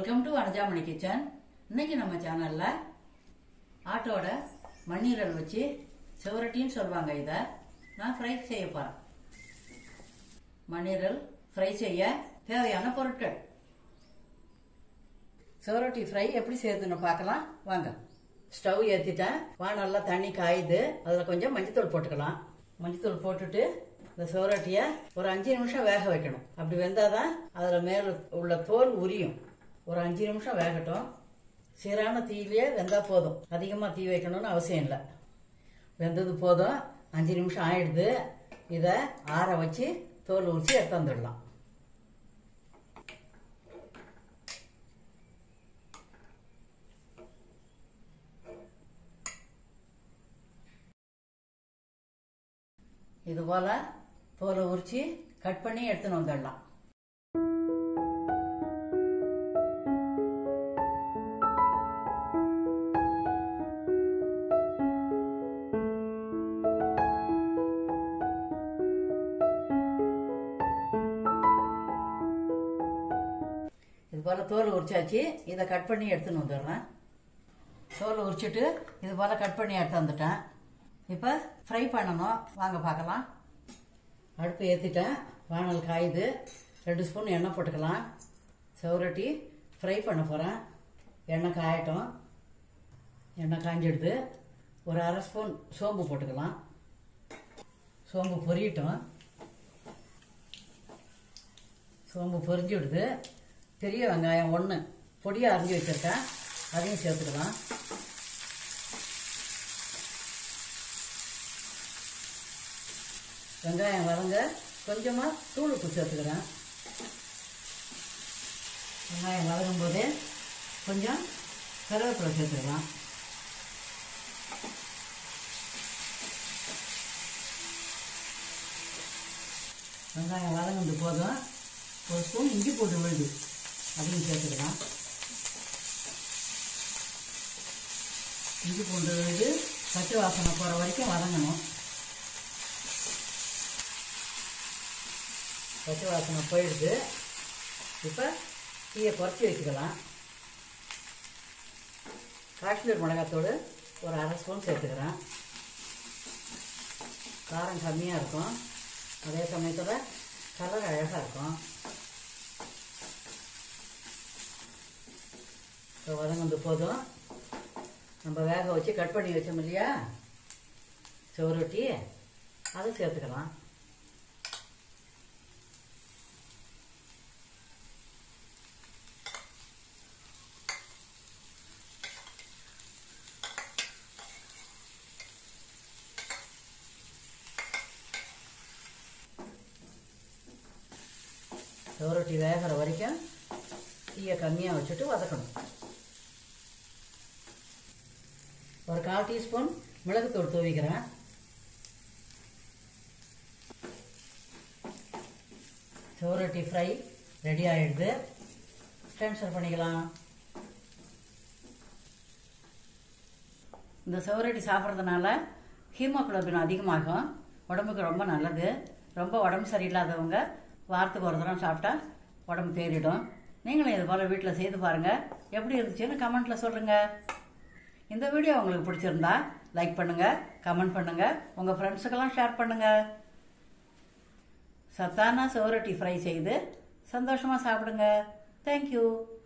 Welcome to அனஜாமணி kitchen. இன்னைக்கு நம்ம சேனல்ல ஆட்டோட மண்ணீரல் வச்சு செவரட்டின்னு சொல்லுவாங்க. இதை நான் ஃப்ரை செய்ய போறேன். மண்ணீரல் ஃப்ரை செய்ய தேவையான பொருட்கள். செவரட்டி ஃப்ரை எப்படி செய்யறதுன்னு பார்க்கலாம் வாங்க. ஸ்டவ் ஏற்றிட்டேன். வானல்ல தண்ணி காயுது. அதில் கொஞ்சம் மஞ்சத்தூள் போட்டுக்கலாம். மஞ்சத்தூள் போட்டுட்டு இந்த செவரட்டியை ஒரு 5 நிமிஷம் வேக வைக்கணும். அப்படி வெந்தாதான் அதில் மேல உள்ள தோல் உரியும். ஒரு 5 நிமிஷம் வேகட்டும். சீரான தீயிலேயே வெந்தா போதும். அதிகமாக தீ வைக்கணும்னு அவசியம் இல்லை. வெந்தது போதும். 5 நிமிஷம் ஆயிடுது. இதை ஆற வச்சு தோல் உரிச்சு எடுத்து வந்துடலாம். இது போல தோலை உரிச்சு கட் பண்ணி எடுத்துன்னு வந்துடலாம். இது போல தோல் உரிச்சாச்சு. இதை கட் பண்ணி எடுத்துன்னு வந்துடுறேன். தோல் உரிச்சிட்டு இது போல கட் பண்ணி எடுத்து வந்துட்டேன். இப்போ ஃப்ரை பண்ணணும். வாங்க பார்க்கலாம். அடுப்பு ஏற்றிட்டேன். வானல் காயுது. 2 ஸ்பூன் எண்ணெய் போட்டுக்கலாம். செவரட்டி ஃப்ரை பண்ண போகிறேன். எண்ணெய் காயட்டும். எண்ணெய் காஞ்சிடுது. ஒரு 1/2 ஸ்பூன் சோம்பு போட்டுக்கலாம். சோம்பு பொரியட்டும். சோம்பு பொரிஞ்சுடுது. பெரிய வெங்காயம் 1 பொடியாக அரிஞ்சு வச்சுருக்கேன். அதையும் சேர்த்துக்கலாம். வெங்காயம் வதங்க கொஞ்சமாக தூள் உப்பு சேர்த்துக்கிறேன். வெங்காயம் வதங்கும் போதே கொஞ்சம் கருவேப்பிலை சேர்த்துக்கலாம். வெங்காயம் வதங்குறது போதும். 1 ஸ்பூன் இஞ்சி போட்டு விழுது. அதையும் சேர்த்துக்கலாம். இஞ்சி பூண்டு விழுது பச்சை வாசனை போகிற வரைக்கும் வதங்கணும். பச்சை வாசனை போயிடுது. இப்போ தீயை குறைச்சி வச்சுக்கலாம். காஷ்மீர் மிளகாத்தூள் ஒரு 1/2 ஸ்பூன் சேர்த்துக்கிறேன். காரம் கம்மியாக இருக்கும். அதே சமயத்தில் கலர் அழகாக இருக்கும். இப்போ வதங்கிறது போதும். நம்ம வேக வச்சு கட் பண்ணி வச்சோம் இல்லையா செவரொட்டி, அதை சேர்த்துக்கலாம். செவரட்டி வேகிற வரைக்கும் தீயை கம்மியாக வச்சுட்டு வதக்கணும். ஒரு 1/4 டீஸ்பூன் மிளகுத்தூள் தூவிக்கிறேன். செவரட்டி ஃப்ரை ரெடி ஆகிடுது. ட்ரான்ஸ்ஃபர் பண்ணிக்கலாம். இந்த செவரட்டி சாப்பிட்றதுனால ஹீமோகுளோபின் அதிகமாகும். உடம்புக்கு ரொம்ப நல்லது. ரொம்ப உடம்பு சரியில்லாதவங்க வாரத்துக்கு ஒரு தரம் சாப்பிட்டா உடம்பு தேறிடும். நீங்களும் இது போல் வீட்டில் செய்து பாருங்கள். எப்படி இருந்துச்சுன்னு கமெண்ட்டில் சொல்லுங்கள். இந்த வீடியோ உங்களுக்கு பிடிச்சிருந்தா லைக் பண்ணுங்கள், கமெண்ட் பண்ணுங்கள், உங்கள் ஃப்ரெண்ட்ஸுக்கெல்லாம் ஷேர் பண்ணுங்கள். சத்தான செவரட்டி ஃப்ரை செய்து சந்தோஷமாக சாப்பிடுங்க. தேங்க்யூ.